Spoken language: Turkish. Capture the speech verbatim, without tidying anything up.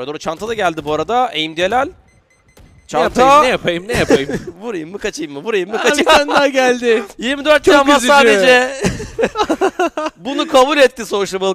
Oraya doğru çanta da geldi bu arada. Aim Delal. Ne yapayım, ne yapayım, ne yapayım? Vurayım mı kaçayım mı? Vurayım mı Aa, kaçayım bir tane daha geldi. yirmi dört Çok can var üzücü. sadece. Bunu kabul etti Sociable.